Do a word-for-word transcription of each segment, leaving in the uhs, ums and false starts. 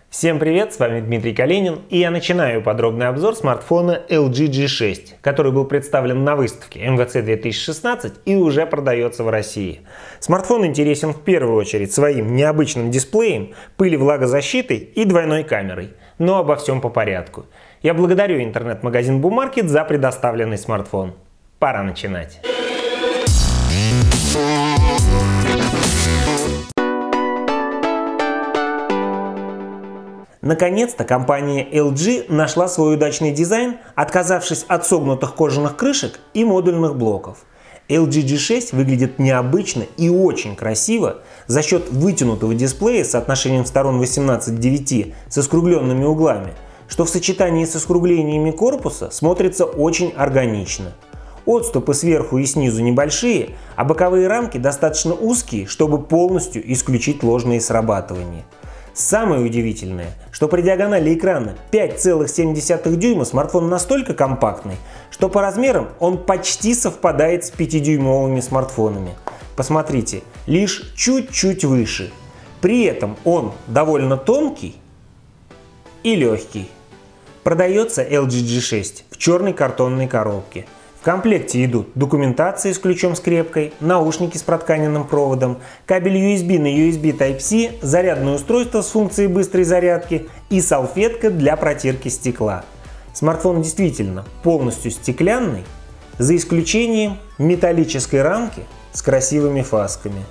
Всем привет, с вами Дмитрий Калинин, и я начинаю подробный обзор смартфона эл джи джи шесть, который был представлен на выставке эм вэ цэ две тысячи шестнадцать и уже продается в России. Смартфон интересен в первую очередь своим необычным дисплеем, пыли-влагозащитой и двойной камерой, но обо всем по порядку. Я благодарю интернет-магазин Бумаркет за предоставленный смартфон. Пора начинать. Наконец-то компания эл джи нашла свой удачный дизайн, отказавшись от согнутых кожаных крышек и модульных блоков. эл джи джи шесть выглядит необычно и очень красиво за счет вытянутого дисплея с соотношением сторон восемнадцать к девяти со скругленными углами, что в сочетании со скруглениями корпуса смотрится очень органично. Отступы сверху и снизу небольшие, а боковые рамки достаточно узкие, чтобы полностью исключить ложные срабатывания. Самое удивительное, что при диагонали экрана пять целых семь десятых дюйма смартфон настолько компактный, что по размерам он почти совпадает с пятидюймовыми смартфонами. Посмотрите, лишь чуть-чуть выше. При этом он довольно тонкий и легкий. Продается эл джи джи шесть в черной картонной коробке. В комплекте идут документация с ключом-скрепкой, наушники с протканенным проводом, кабель ю эс би на ю эс би тайп си, зарядное устройство с функцией быстрой зарядки и салфетка для протирки стекла. Смартфон действительно полностью стеклянный, за исключением металлической рамки с красивыми фасками.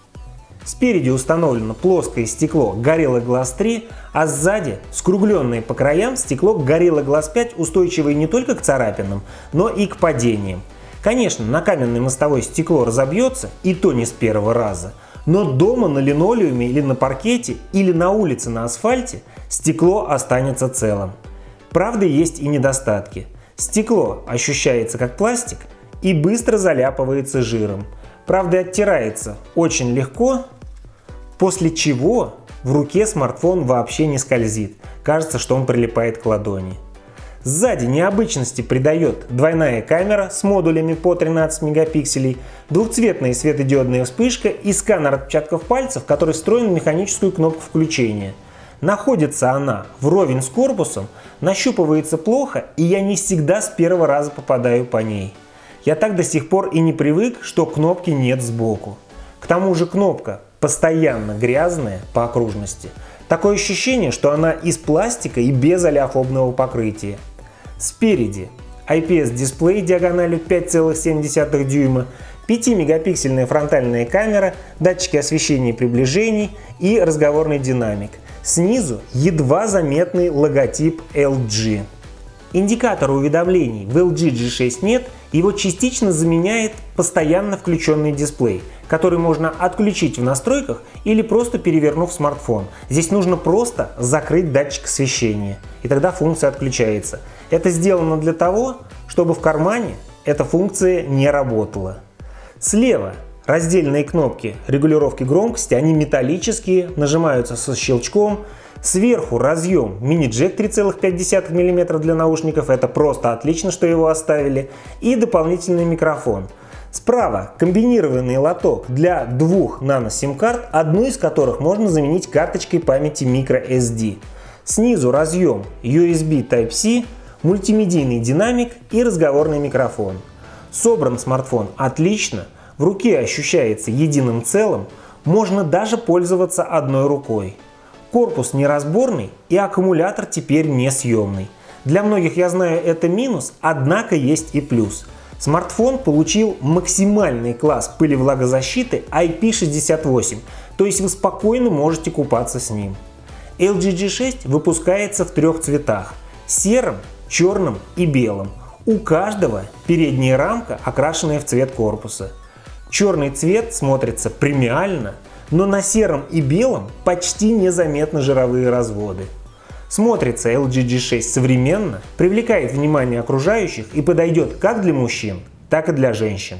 Спереди установлено плоское стекло Gorilla Glass три, а сзади скругленное по краям стекло Gorilla Glass пять, устойчивое не только к царапинам, но и к падениям. Конечно, на каменной мостовой стекло разобьется, и то не с первого раза, но дома на линолеуме или на паркете, или на улице на асфальте стекло останется целым. Правда, есть и недостатки. Стекло ощущается как пластик и быстро заляпывается жиром. Правда, оттирается очень легко, после чего в руке смартфон вообще не скользит. Кажется, что он прилипает к ладони. Сзади необычности придает двойная камера с модулями по тринадцать мегапикселей, двухцветная светодиодная вспышка и сканер отпечатков пальцев, который встроен в механическую кнопку включения. Находится она вровень с корпусом, нащупывается плохо, и я не всегда с первого раза попадаю по ней. Я так до сих пор и не привык, что кнопки нет сбоку. К тому же кнопка постоянно грязная по окружности. Такое ощущение, что она из пластика и без олеофобного покрытия. Спереди ай пи эс-дисплей диагональю пять целых семь десятых дюйма, пятимегапиксельная фронтальная камера, датчики освещения и приближений и разговорный динамик. Снизу едва заметный логотип эл джи. Индикатора уведомлений в эл джи джи шесть нет, его частично заменяет постоянно включенный дисплей, который можно отключить в настройках или просто перевернув смартфон. Здесь нужно просто закрыть датчик освещения, и тогда функция отключается. Это сделано для того, чтобы в кармане эта функция не работала. Слева раздельные кнопки регулировки громкости, они металлические, нажимаются со щелчком. Сверху разъем мини-джек три целых пять десятых миллиметра для наушников, это просто отлично, что его оставили, и дополнительный микрофон. Справа комбинированный лоток для двух нано-сим-карт, одну из которых можно заменить карточкой памяти microSD. Снизу разъем ю эс би тайп си, мультимедийный динамик и разговорный микрофон. Собран смартфон отлично, в руке ощущается единым целым, можно даже пользоваться одной рукой. Корпус неразборный и аккумулятор теперь несъемный. Для многих, я знаю, это минус, однако есть и плюс. Смартфон получил максимальный класс пыли-влагозащиты ай пи шестьдесят восемь, то есть вы спокойно можете купаться с ним. эл джи джи шесть выпускается в трех цветах – сером, черном и белом. У каждого передняя рамка, окрашенная в цвет корпуса. Черный цвет смотрится премиально, но на сером и белом почти незаметны жировые разводы. Смотрится эл джи джи шесть современно, привлекает внимание окружающих и подойдет как для мужчин, так и для женщин.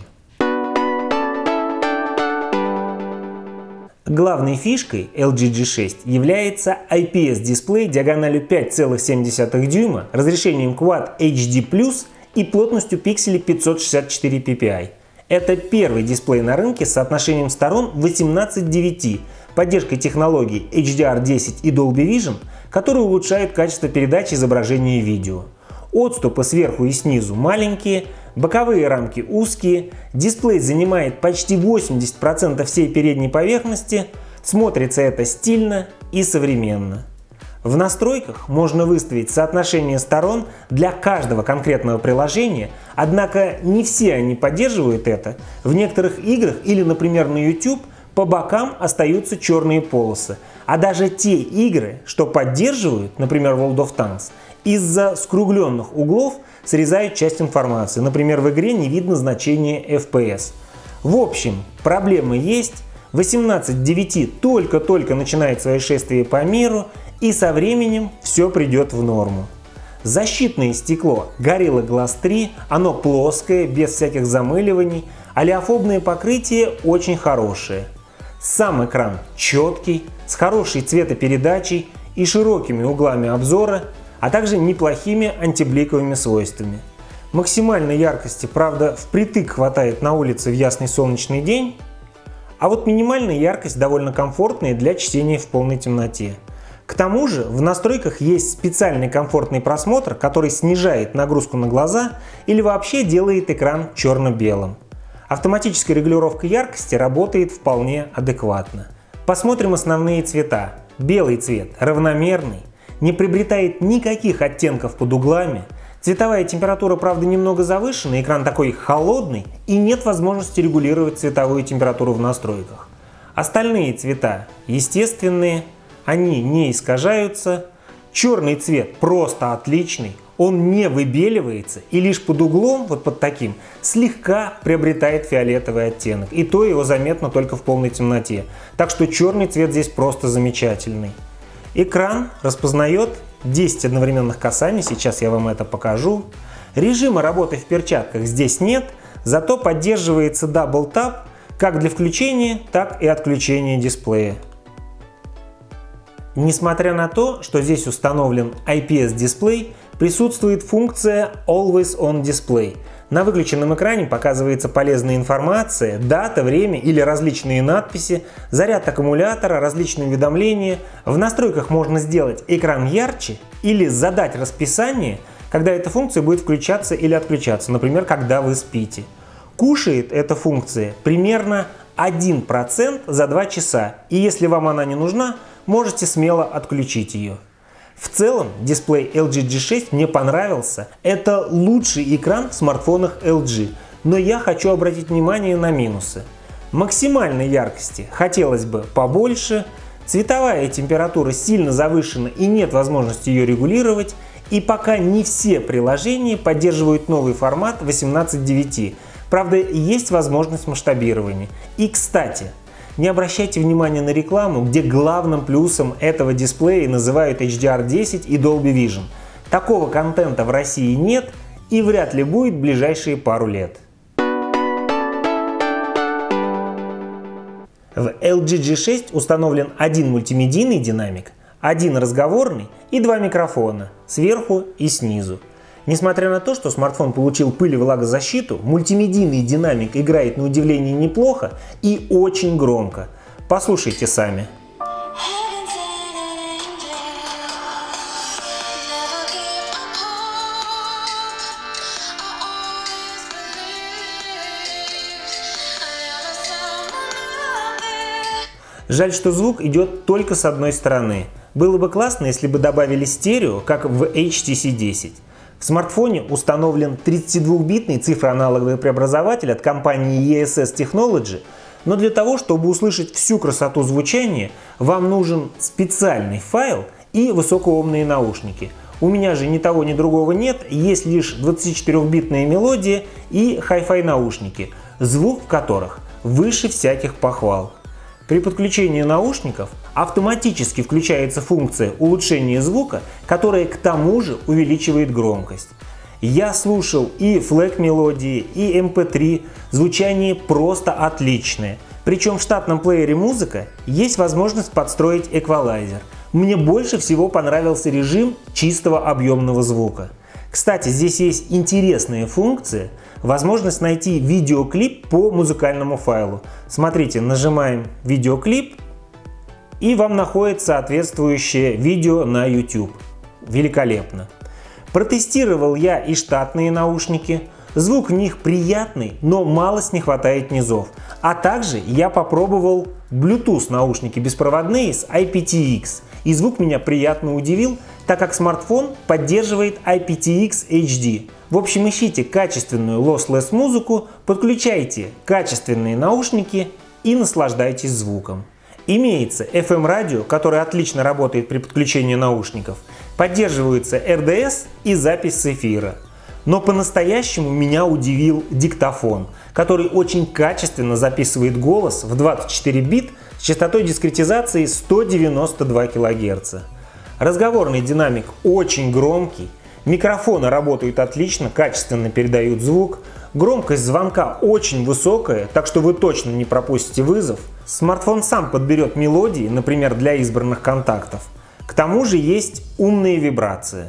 Главной фишкой эл джи джи шесть является ай пи эс-дисплей диагональю пять целых семь десятых дюйма, разрешением Quad эйч ди плюс и плотностью пикселей пятьсот шестьдесят четыре пи пи ай. Это первый дисплей на рынке с соотношением сторон восемнадцать к девяти, поддержкой технологий эйч ди ар десять и Dolby Vision, которые улучшают качество передачи изображения и видео. Отступы сверху и снизу маленькие, боковые рамки узкие, дисплей занимает почти восемьдесят процентов всей передней поверхности, смотрится это стильно и современно. В настройках можно выставить соотношение сторон для каждого конкретного приложения, однако не все они поддерживают это. В некоторых играх или, например, на YouTube по бокам остаются черные полосы, а даже те игры, что поддерживают, например, World of Tanks, из-за скругленных углов срезают часть информации. Например, в игре не видно значения эф пи эс. В общем, проблемы есть. восемнадцать девять только-только начинает свое шествие по миру, и со временем все придет в норму. Защитное стекло Gorilla Glass три, оно плоское, без всяких замыливаний, олеофобное покрытие очень хорошее. Сам экран четкий, с хорошей цветопередачей и широкими углами обзора, а также неплохими антибликовыми свойствами. Максимальной яркости, правда, впритык хватает на улице в ясный солнечный день, а вот минимальная яркость довольно комфортная для чтения в полной темноте. К тому же в настройках есть специальный комфортный просмотр, который снижает нагрузку на глаза или вообще делает экран черно-белым. Автоматическая регулировка яркости работает вполне адекватно. Посмотрим основные цвета. Белый цвет равномерный, не приобретает никаких оттенков под углами. Цветовая температура, правда, немного завышена, экран такой холодный и нет возможности регулировать цветовую температуру в настройках. Остальные цвета естественные, они не искажаются. Черный цвет просто отличный, он не выбеливается и лишь под углом, вот под таким, слегка приобретает фиолетовый оттенок. И то его заметно только в полной темноте. Так что черный цвет здесь просто замечательный. Экран распознает десять одновременных касаний, сейчас я вам это покажу. Режима работы в перчатках здесь нет, зато поддерживается Double Tap как для включения, так и отключения дисплея. Несмотря на то, что здесь установлен ай пи эс-дисплей, присутствует функция Always On Display. На выключенном экране показывается полезная информация, дата, время или различные надписи, заряд аккумулятора, различные уведомления. В настройках можно сделать экран ярче или задать расписание, когда эта функция будет включаться или отключаться, например, когда вы спите. Кушает эта функция примерно один процент за два часа, и если вам она не нужна, можете смело отключить ее. В целом, дисплей эл джи джи шесть мне понравился. Это лучший экран в смартфонах эл джи, но я хочу обратить внимание на минусы. Максимальной яркости хотелось бы побольше, цветовая температура сильно завышена и нет возможности ее регулировать, и пока не все приложения поддерживают новый формат восемнадцать девять. Правда, есть возможность масштабирования. И, кстати, не обращайте внимания на рекламу, где главным плюсом этого дисплея называют эйч ди ар десять и Dolby Vision. Такого контента в России нет и вряд ли будет в ближайшие пару лет. В эл джи джи шесть установлен один мультимедийный динамик, один разговорный и два микрофона сверху и снизу. Несмотря на то, что смартфон получил пыль и влагозащиту, мультимедийный динамик играет на удивление неплохо и очень громко. Послушайте сами. Жаль, что звук идет только с одной стороны. Было бы классно, если бы добавили стерео, как в эйч ти си десять. В смартфоне установлен тридцатидвухбитный цифроаналоговый преобразователь от компании и эс эс Technology, но для того, чтобы услышать всю красоту звучания, вам нужен специальный файл и высокоомные наушники. У меня же ни того, ни другого нет, есть лишь двадцатичетырёхбитная мелодия и хай-фай наушники, звук в которых выше всяких похвал. При подключении наушников автоматически включается функция улучшения звука, которая к тому же увеличивает громкость. Я слушал и флэг мелодии, и эм пэ три, звучание просто отличное. Причем в штатном плеере музыка есть возможность подстроить эквалайзер. Мне больше всего понравился режим чистого объемного звука. Кстати, здесь есть интересная функция, возможность найти видеоклип по музыкальному файлу. Смотрите, нажимаем видеоклип, и вам находит соответствующее видео на YouTube. Великолепно. Протестировал я и штатные наушники. Звук в них приятный, но малость не хватает низов. А также я попробовал Bluetooth наушники беспроводные с ай пи ти экс. И звук меня приятно удивил, так как смартфон поддерживает ай пи ти экс эйч ди. В общем, ищите качественную lossless музыку, подключайте качественные наушники и наслаждайтесь звуком. Имеется эф эм радио, которое отлично работает при подключении наушников. Поддерживается эр дэ эс и запись с эфира. Но по-настоящему меня удивил диктофон, который очень качественно записывает голос в двадцать четыре бит с частотой дискретизации сто девяносто два килогерца. Разговорный динамик очень громкий, микрофоны работают отлично, качественно передают звук, громкость звонка очень высокая, так что вы точно не пропустите вызов. Смартфон сам подберет мелодии, например, для избранных контактов. К тому же есть умные вибрации.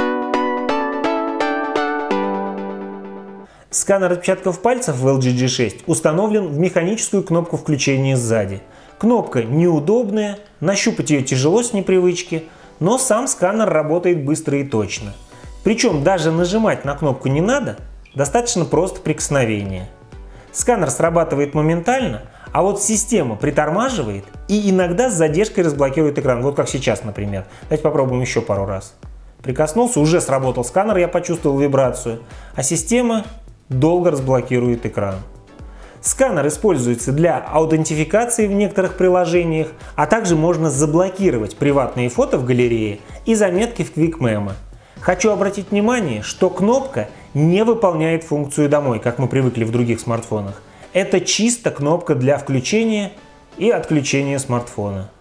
Сканер отпечатков пальцев в эл джи джи шесть установлен в механическую кнопку включения сзади. Кнопка неудобная, нащупать ее тяжело с непривычки, но сам сканер работает быстро и точно. Причем даже нажимать на кнопку не надо, достаточно просто прикосновения. Сканер срабатывает моментально, а вот система притормаживает и иногда с задержкой разблокирует экран, вот как сейчас, например. Давайте попробуем еще пару раз. Прикоснулся, уже сработал сканер, я почувствовал вибрацию, а система долго разблокирует экран. Сканер используется для аутентификации в некоторых приложениях, а также можно заблокировать приватные фото в галерее и заметки в Quick Memo. Хочу обратить внимание, что кнопка не выполняет функцию «Домой», как мы привыкли в других смартфонах. Это чисто кнопка для включения и отключения смартфона.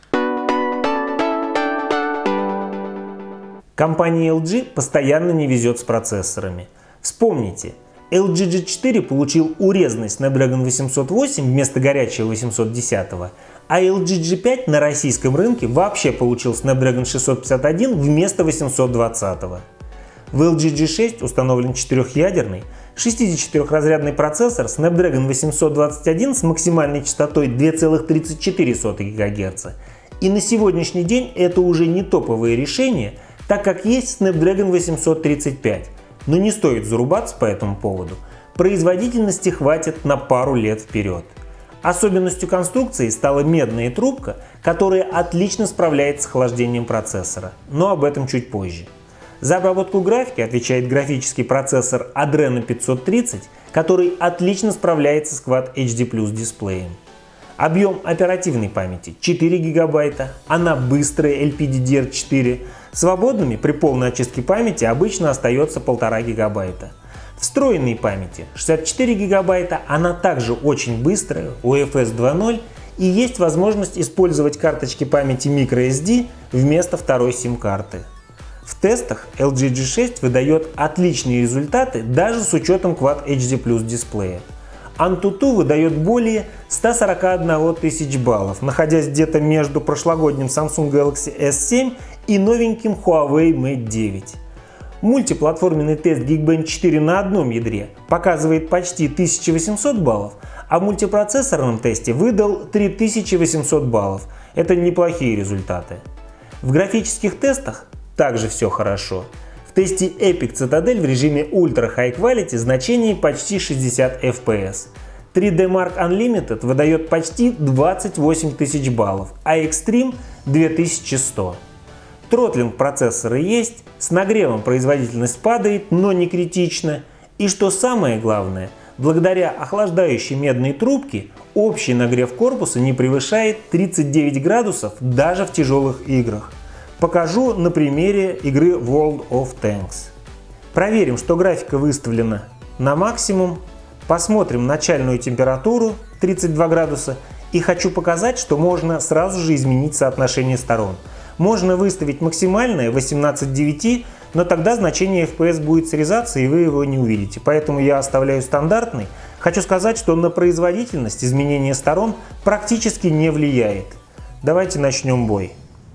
Компании эл джи постоянно не везет с процессорами. Вспомните, эл джи джи четыре получил урезанный Snapdragon восемьсот восемь вместо горячего восемьсот десять, а эл джи джи пять на российском рынке вообще получил Snapdragon шестьсот пятьдесят один вместо восемьсот двадцать. В эл джи джи шесть установлен четырехъядерный шестидесятичетырехразрядный процессор Snapdragon восемьсот двадцать один с максимальной частотой две целых тридцать четыре сотых гигагерца. И на сегодняшний день это уже не топовые решения, так как есть Snapdragon восемьсот тридцать пять. Но не стоит зарубаться по этому поводу. Производительности хватит на пару лет вперед. Особенностью конструкции стала медная трубка, которая отлично справляется с охлаждением процессора. Но об этом чуть позже. За обработку графики отвечает графический процессор Adreno пятьсот тридцать, который отлично справляется с Quad эйч ди плюс дисплеем. Объем оперативной памяти четыре гигабайта, она быстрая эл пи ди ди ар четыре, свободными при полной очистке памяти обычно остается полтора гигабайта. Встроенной памяти шестьдесят четыре гигабайта, она также очень быстрая, ю эф эс два ноль, и есть возможность использовать карточки памяти microSD вместо второй сим-карты. В тестах эл джи джи шесть выдает отличные результаты даже с учетом Quad эйч ди плюс дисплея. Antutu выдает более ста сорока одной тысяч баллов, находясь где-то между прошлогодним Samsung Galaxy эс семь и новеньким Huawei Mate девять. Мультиплатформенный тест Geekbench четыре на одном ядре показывает почти тысячу восемьсот баллов, а в мультипроцессорном тесте выдал три тысячи восемьсот баллов. Это неплохие результаты. В графических тестах также все хорошо. В тесте Epic Citadel в режиме Ultra High Quality значение почти шестьдесят эф пи эс. три дэ Mark Unlimited выдает почти двадцать восемь тысяч баллов, а Extreme две тысячи сто. Тротлинг процессора есть, с нагревом производительность падает, но не критично. И что самое главное, благодаря охлаждающей медной трубке общий нагрев корпуса не превышает тридцать девять градусов даже в тяжелых играх. Покажу на примере игры World of Tanks. Проверим, что графика выставлена на максимум, посмотрим начальную температуру тридцать два градуса и хочу показать, что можно сразу же изменить соотношение сторон. Можно выставить максимальное восемнадцать к девяти, но тогда значение эф пи эс будет срезаться и вы его не увидите. Поэтому я оставляю стандартный. Хочу сказать, что на производительность изменение сторон практически не влияет. Давайте начнем бой.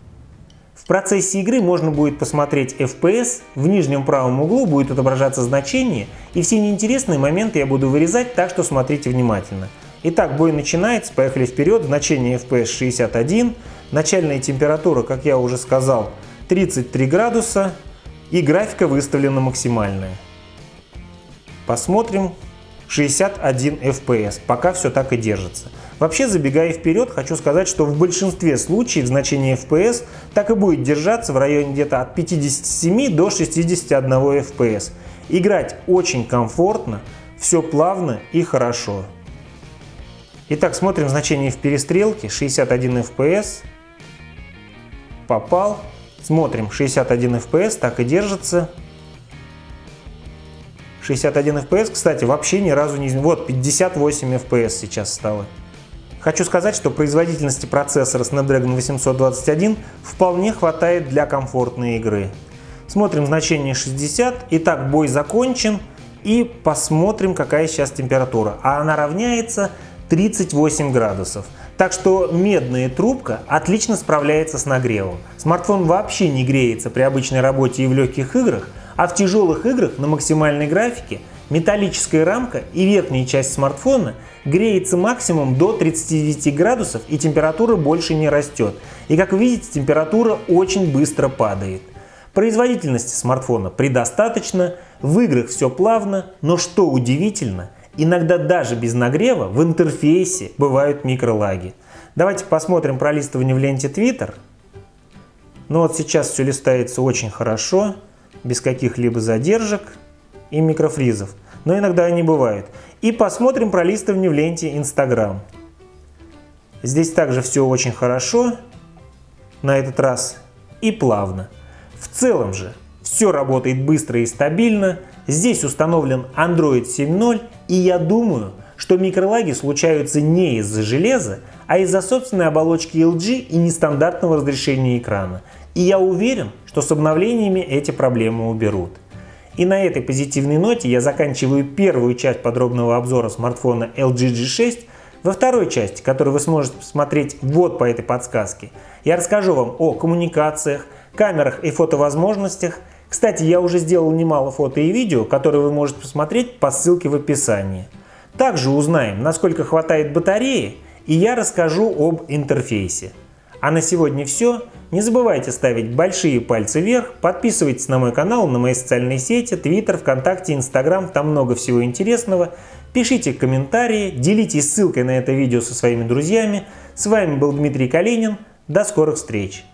В процессе игры можно будет посмотреть эф пи эс, в нижнем правом углу будет отображаться значение, и все неинтересные моменты я буду вырезать, так что смотрите внимательно. Итак, бой начинается, поехали вперед, значение эф пи эс шестьдесят один, начальная температура, как я уже сказал, тридцать три градуса и графика выставлена максимальная. Посмотрим, шестьдесят один эф пи эс, пока все так и держится. Вообще, забегая вперед, хочу сказать, что в большинстве случаев значение эф пи эс так и будет держаться в районе где-то от пятидесяти семи до шестидесяти одного эф пи эс. Играть очень комфортно, все плавно и хорошо. Итак, смотрим значение в перестрелке, шестьдесят один эф пи эс, попал, смотрим, шестьдесят один эф пи эс, так и держится. шестьдесят один эф пи эс, кстати, вообще ни разу не... Вот, пятьдесят восемь эф пи эс сейчас стало. Хочу сказать, что производительности процессора Snapdragon восемьсот двадцать один вполне хватает для комфортной игры. Смотрим значение шестьдесят. Итак, бой закончен. И посмотрим, какая сейчас температура. А она равняется тридцать восемь градусов. Так что медная трубка отлично справляется с нагревом. Смартфон вообще не греется при обычной работе и в легких играх, а в тяжелых играх на максимальной графике металлическая рамка и верхняя часть смартфона греется максимум до тридцати девяти градусов, и температура больше не растет. И как вы видите, температура очень быстро падает. Производительности смартфона предостаточно, в играх все плавно, но что удивительно, иногда даже без нагрева в интерфейсе бывают микролаги. Давайте посмотрим пролистывание в ленте Twitter. Ну вот сейчас все листается очень хорошо, без каких-либо задержек и микрофризов, но иногда они бывают. И посмотрим пролистывание в ленте Instagram. Здесь также все очень хорошо, на этот раз и плавно. В целом же все работает быстро и стабильно. Здесь установлен Android семь ноль, и я думаю, что микролаги случаются не из-за железа, а из-за собственной оболочки эл джи и нестандартного разрешения экрана. И я уверен, что с обновлениями эти проблемы уберут. И на этой позитивной ноте я заканчиваю первую часть подробного обзора смартфона эл джи джи шесть. Во второй части, которую вы сможете посмотреть вот по этой подсказке, я расскажу вам о коммуникациях, камерах и фотовозможностях. Кстати, я уже сделал немало фото и видео, которые вы можете посмотреть по ссылке в описании. Также узнаем, насколько хватает батареи, и я расскажу об интерфейсе. А на сегодня все. Не забывайте ставить большие пальцы вверх, подписывайтесь на мой канал, на мои социальные сети, Twitter, ВКонтакте, Instagram, там много всего интересного. Пишите комментарии, делитесь ссылкой на это видео со своими друзьями. С вами был Дмитрий Калинин. До скорых встреч!